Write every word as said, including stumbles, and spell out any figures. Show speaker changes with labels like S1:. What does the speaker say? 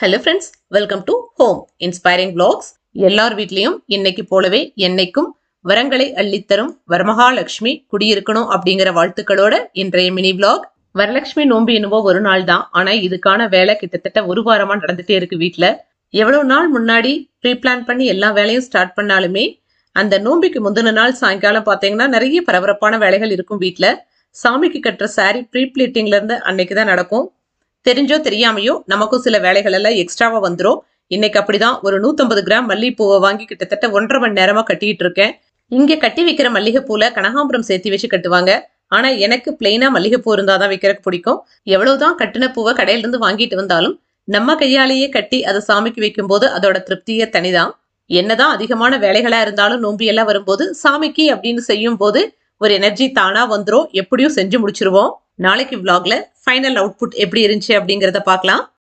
S1: Hello friends, welcome to Home Inspiring Vlogs. எல்லார் வீட்லயும் இன்னைக்கு போலவே என்னைக்கும் வரங்களை அள்ளித்தரும் வரமகாலட்சுமி குடியிருக்கணும் அப்படிங்கிற வாழ்த்துக்களோட இன்றைய மினி vlog. வரலட்சுமி நோம்பு என்னவோ ஒரு நாள் தான், ஆனா இதுக்கான வேலை கிட்டத்தட்ட ஒரு வாரமா நடந்துட்டே இருக்கு வீட்ல. எவ்வளவு நாள் முன்னாடி ப்ரீ பிளான் பண்ணி எல்லா வேலையும் ஸ்டார்ட் பண்ணாலுமே அந்த நோம்பிக்கு முந்தின நாள் சாயங்காலம் பாத்தீங்கன்னா நிறைய பரபரப்பான வேலைகள் இருக்கும் வீட்ல. சாமிக்கு கட்டுற சாரி ப்ரீ பிளீட்டிங்ல இருந்து அன்னைக்கு தான் நடக்கும். தெரிஞ்சோ தெரியாமையோ நமக்கும் சில வேலைகள் எல்லாம் எக்ஸ்ட்ராவா வந்துடும். இன்னைக்கு அப்படிதான் ஒரு நூத்தம்பது கிராம் மல்லிகைப்பூவை வாங்கி கிட்டத்தட்ட ஒன்றரை மணி நேரமா கட்டிட்டு இருக்கேன். இங்க கட்டி வைக்கிற மல்லிகைப்பூல கனகாம்பரம் சேர்த்து வச்சு கட்டுவாங்க. ஆனா எனக்கு பிளெயினா மல்லிகைப்பூ இருந்தாதான் வைக்கிறதுக்கு பிடிக்கும். எவ்வளவுதான் கட்டின பூவை கடையில இருந்து வாங்கிட்டு வந்தாலும் நம்ம கையாலேயே கட்டி அதை சாமிக்கு வைக்கும் போது அதோட திருப்தியே தனிதான். என்னதான் அதிகமான வேலைகளா இருந்தாலும் நோம்பி எல்லாம் வரும்போது சாமிக்கு அப்படின்னு செய்யும் போது ஒரு எனர்ஜி தானா வந்துரும். எப்படியும் செஞ்சு முடிச்சிருவோம். நாளைக்கு vlogல ஃபைனல் அவுட்புட் எப்படி இருந்துச்சு அப்படிங்கறத பார்க்கலாம்.